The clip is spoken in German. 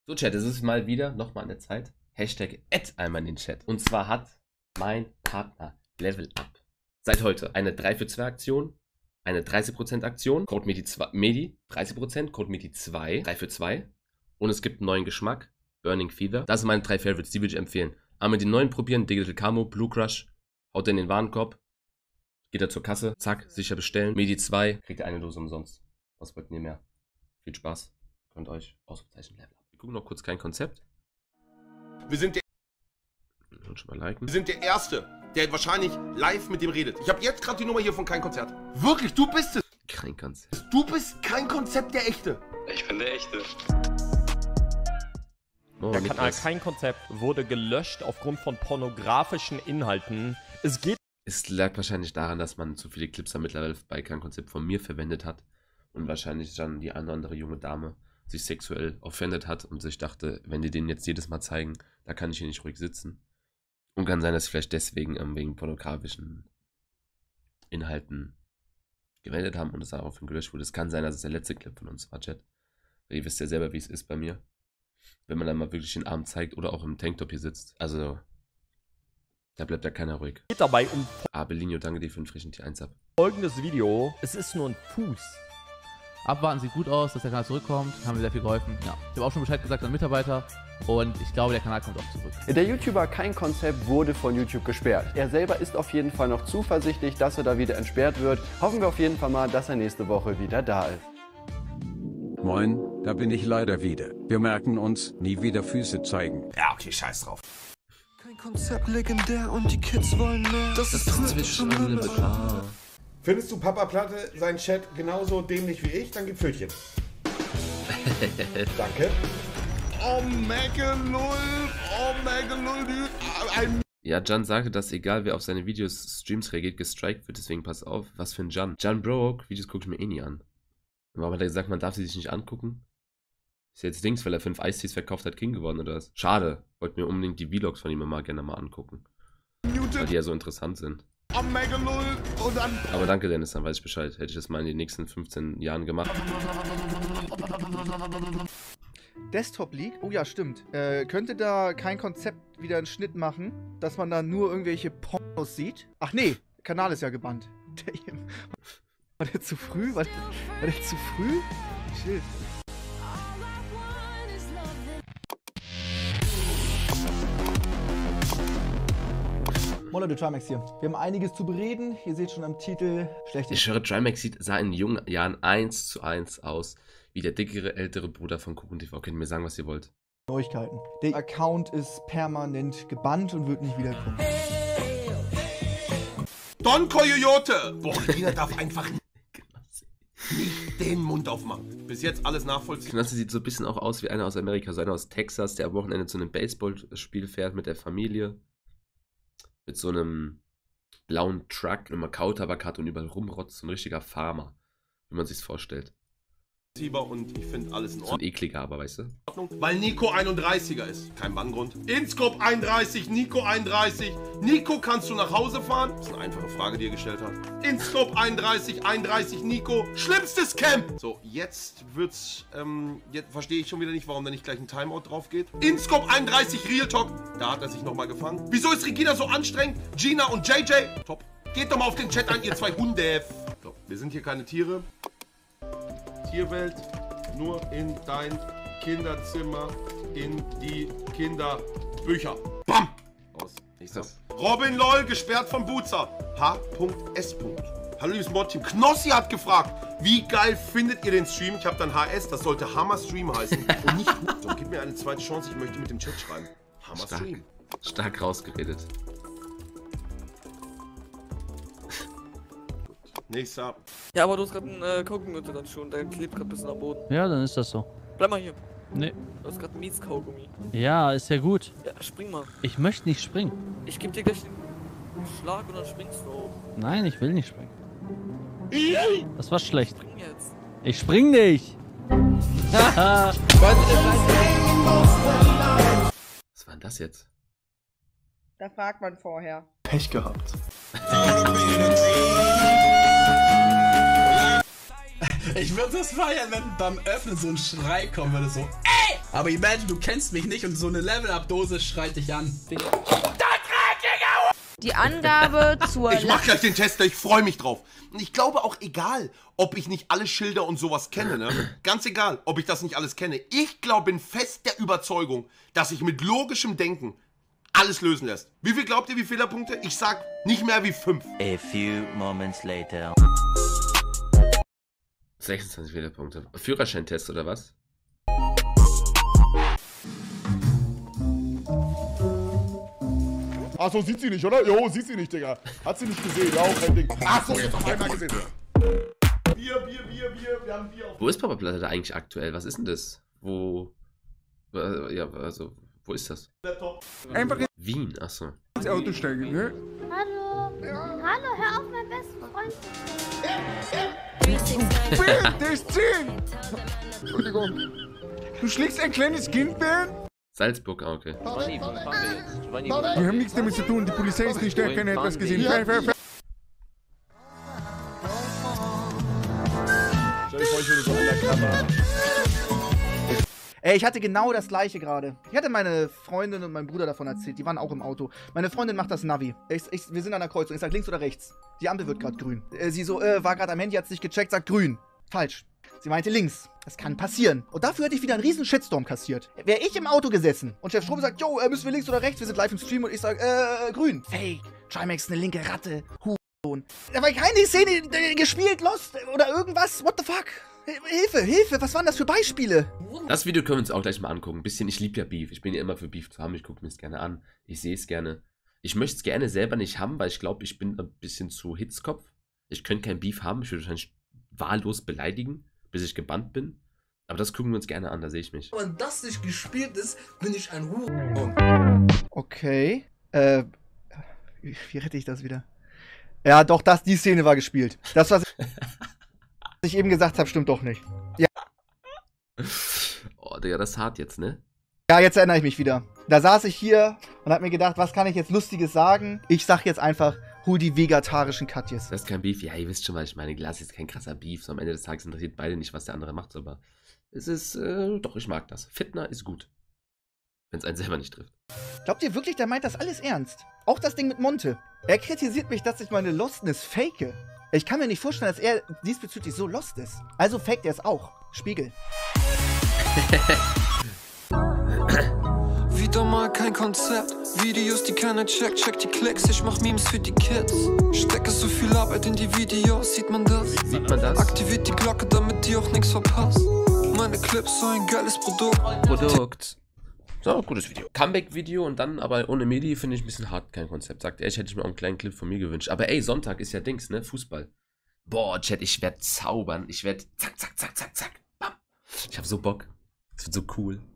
So, Chat, es ist mal wieder, nochmal an der Zeit. Hashtag @einmal in den Chat. Und zwar hat mein Partner Level Up seit heute eine 3 für 2 Aktion, eine 30% Aktion, Code Medi 30%, Code Medi 2, 3 für 2. Und es gibt einen neuen Geschmack, Burning Fever. Das sind meine 3 Favorites, die würde ich empfehlen. Einmal die neuen probieren, Digital Camo, Blue Crush, haut er in den Warenkorb, geht er zur Kasse, zack, sicher bestellen. Medi 2, kriegt ihr eine Dose umsonst. Was wollt ihr mehr? Viel Spaß, könnt euch Ausrufezeichen Level Up. Wir gucken noch kurz kein Konzept. Wir sind der Erste, der wahrscheinlich live mit dem redet. Ich habe jetzt gerade die Nummer hier von Kein Konzert. Wirklich, du bist es. Kein Konzept. Du bist Kein Konzept der Echte. Ich bin der Echte. Oh, Der Kanal Kein Konzept wurde gelöscht aufgrund von pornografischen Inhalten. Es lag wahrscheinlich daran, dass man zu viele Clips da mittlerweile bei Kein Konzept von mir verwendet hat. Und wahrscheinlich dann die eine oder andere junge Dame sich sexuell offended hat und sich dachte, wenn die den jetzt jedes Mal zeigen, da kann ich hier nicht ruhig sitzen. Und kann sein, dass sie vielleicht deswegen wegen pornografischen Inhalten gewendet haben und es daraufhin gelöscht wurde. Es kann sein, dass es der letzte Clip von uns war, Chat. Ihr wisst ja selber, wie es ist bei mir. Wenn man dann mal wirklich den Arm zeigt oder auch im Tanktop hier sitzt. Also, da bleibt ja keiner ruhig. Geht dabei um Belinio, danke dir für den frischen T1 ab. folgendes Video. Es ist nur ein Fuß. Abwarten sieht gut aus, dass der Kanal zurückkommt. Haben mir sehr viel geholfen. Ja. Ich habe auch schon Bescheid gesagt an Mitarbeiter. Und ich glaube, der Kanal kommt auch zurück. Der YouTuber Kein Konzept wurde von YouTube gesperrt. Er selber ist auf jeden Fall noch zuversichtlich, dass er da wieder entsperrt wird. Hoffen wir auf jeden Fall mal, dass er nächste Woche wieder da ist. Moin, da bin ich leider wieder. Wir merken uns, nie wieder Füße zeigen. Ja, okay, scheiß drauf. Kein Konzept legendär und die Kids wollen mehr. Das ist Twitch und Findest du Papa Platte seinen Chat genauso dämlich wie ich? Dann gib Pfötchen. Danke. Omega 0, Omega 0, Ja, Jan sagte, dass egal wer auf seine Videos, Streams reagiert, gestrikt wird, deswegen pass auf. Was für ein Jan? Jan Broke, Videos gucke ich mir eh nie an. Aber hat er gesagt, man darf sie sich nicht angucken? Ist jetzt Dings, weil er 5 Eistees verkauft hat, King geworden oder was? Schade, wollte mir unbedingt die Vlogs von ihm mal gerne mal angucken. Weil die ja so interessant sind. Omega 0 und dann... Aber danke Dennis, dann weiß ich Bescheid. Hätte ich das mal in den nächsten 15 Jahren gemacht. Desktop League? Oh ja, stimmt. Könnte da Kein Konzept wieder einen Schnitt machen, dass man da nur irgendwelche Pornos sieht? Ach nee, der Kanal ist ja gebannt. Damn. War der zu früh? War der zu früh? Shit. Moin Leute, Trimax hier. Wir haben einiges zu bereden. Ihr seht schon am Titel schlecht. Ich höre, Trimax sah in jungen Jahren 1:1 aus wie der dickere, ältere Bruder von KuchenTV. Könnt ihr mir sagen, was ihr wollt? Neuigkeiten. Der Account ist permanent gebannt und wird nicht wiederkommen. Don Coyote! Boah, Regina darf einfach nicht den Mund aufmachen. Bis jetzt alles nachvollziehbar. Knossi sieht so ein bisschen auch aus wie einer aus Amerika, so einer aus Texas, der am Wochenende zu einem Baseballspiel fährt mit der Familie. Mit so einem blauen Truck, einem Makau-Tabak hat und überall rumrotzt. So ein richtiger Farmer, wie man sich's vorstellt. Und ich finde alles in So ein Ordnung. ekliger aber, weißt du? Weil Nico 31er ist. Kein Banngrund. Inscope 31, Nico 31. Nico, kannst du nach Hause fahren? Das ist eine einfache Frage, die er gestellt hat. Inscope 31, 31, Nico. Schlimmstes Camp! So, jetzt wird's, jetzt verstehe ich schon wieder nicht, warum da nicht gleich ein Timeout drauf geht. Inscope 31, Real Talk. Da hat er sich nochmal gefangen. Wieso ist Regina so anstrengend? Gina und JJ. Top. Geht doch mal auf den Chat ein, ihr zwei Hunde. So, wir sind hier keine Tiere. Tierwelt, nur in dein Kinderzimmer, in die Kinderbücher. Bam! Aus. Nächstes. Robin LOL, gesperrt vom Boozer. H.S. Hallo liebes Mod-Team. Knossi hat gefragt, wie geil findet ihr den Stream? Ich habe dann HS, das sollte Hammer Stream heißen und nicht so, gib mir eine zweite Chance, ich möchte mit dem Chat schreiben. Hammer Stream. Stark rausgeredet. Nächster. Ja, aber du hast gerade einen Kaugummi unter deinen Schuhen, der klebt gerade ein bisschen am Boden. Ja, dann ist das so. Bleib mal hier. Nee. Du hast gerade einen Mies-Kaugummi. Ja, ist ja gut. Ja, spring mal. Ich möchte nicht springen. Ich geb dir gleich den Schlag und dann springst du hoch. Nein, ich will nicht springen. Das war schlecht. Spring jetzt. Ich spring nicht. Was war denn das jetzt? Da fragt man vorher. Pech gehabt. Ich würde das feiern, wenn beim Öffnen so ein Schrei kommen würde, so ey! Aber imagine, du kennst mich nicht und so eine Level-Up-Dose schreit dich an. Die Angabe zur... Ich mach gleich den Tester, ich freue mich drauf. Und ich glaube auch, egal, ob ich nicht alle Schilder und sowas kenne, ne? Ganz egal, ob ich das nicht alles kenne. Ich glaube, bin fest der Überzeugung, dass sich mit logischem Denken alles lösen lässt. Wie viel glaubt ihr, wie Fehlerpunkte? Ich sag nicht mehr wie 5. A few moments later. 26 Fehlerpunkte. Führerscheintest oder was? Achso, sieht sie nicht, oder? Jo, sieht sie nicht, Digga. Hat sie nicht gesehen, ja, auch kein Ding. Achso, jetzt auf einmal gesehen. Bier, wir haben Bier auf... Wo ist Papa Platte da eigentlich aktuell? Was ist denn das? Wo... Ja, also, wo ist das? Laptop. Einfach Wien, achso. ins Auto steigen, ne? Hallo. Hallo, hör auf, mein besten Freund. Der ist 10! Entschuldigung. Du schlägst ein kleines Kind, Bernd? Salzburg, ah, okay. Wir haben nichts damit zu tun, die Polizei ist nicht da, keiner hat was gesehen. Stell dich vor, ich würde so an der Kamera. Ey, ich hatte genau das gleiche gerade. Ich hatte meine Freundin und mein Bruder davon erzählt. Die waren auch im Auto. Meine Freundin macht das Navi. Wir sind an der Kreuzung. Ich sag links oder rechts. Die Ampel wird gerade grün. Sie so, war gerade am Handy, hat's nicht gecheckt, sagt grün. Falsch. Sie meinte links. Das kann passieren. Und dafür hätte ich wieder einen riesen Shitstorm kassiert. Wäre ich im Auto gesessen und Chef Strom sagt, jo, müssen wir links oder rechts? Wir sind live im Stream und ich sag, grün. Fake. Trimax, eine linke Ratte. Huhn. Da war keine Szene gespielt, Lost oder irgendwas. What the fuck? Hilfe, was waren das für Beispiele? Das Video können wir uns auch gleich mal angucken. Ein bisschen, ich liebe ja Beef. Ich bin ja immer für Beef zu haben. Ich gucke mir es gerne an. Ich sehe es gerne. Ich möchte es gerne selber nicht haben, weil ich glaube, ich bin ein bisschen zu Hitzkopf. Ich könnte kein Beef haben. Ich würde wahrscheinlich wahllos beleidigen, bis ich gebannt bin. Aber das gucken wir uns gerne an, da sehe ich mich. Wenn das nicht gespielt ist, bin ich ein Hurensohn. Okay. Wie rette ich das wieder? Ja, doch, die Szene war gespielt. Das, was ich eben gesagt habe, stimmt doch nicht. Ja. Oh, Digga, das ist hart jetzt, ne? Ja, jetzt erinnere ich mich wieder. Da saß ich hier und hab mir gedacht, was kann ich jetzt Lustiges sagen? Ich sag jetzt einfach, hol die vegetarischen Katjes. Das ist kein Beef. Ja, ihr wisst schon, was ich meine. Glas ist kein krasser Beef. So am Ende des Tages interessiert beide nicht, was der andere macht. Aber es ist, doch, ich mag das. Fitner ist gut. Wenn es einen selber nicht trifft. Glaubt ihr wirklich, der meint das alles ernst? Auch das Ding mit Monte. Er kritisiert mich, dass ich meine Lostness fake. Ich kann mir nicht vorstellen, dass er diesbezüglich so lost ist. Also faked er es auch. Spiegel. Wieder mal kein Konzept. Videos, die keiner checkt, check die Klicks. Ich mach Memes für die Kids. Stecke so viel Arbeit in die Videos, sieht man das? Sieht man das? Aktiviert die Glocke, damit ihr auch nichts verpasst. Meine Clips, so ein geiles Produkt. So, gutes Video. Comeback-Video und dann aber ohne Medi finde ich ein bisschen hart, kein Konzept. Sagt er, hätte ich mir auch einen kleinen Clip von mir gewünscht. Aber ey, Sonntag ist ja Dings, ne? Fußball. Boah, Chat, ich werde zaubern. Ich werde zack, zack, zack, zack, zack. Bam. Ich habe so Bock. Das wird so cool.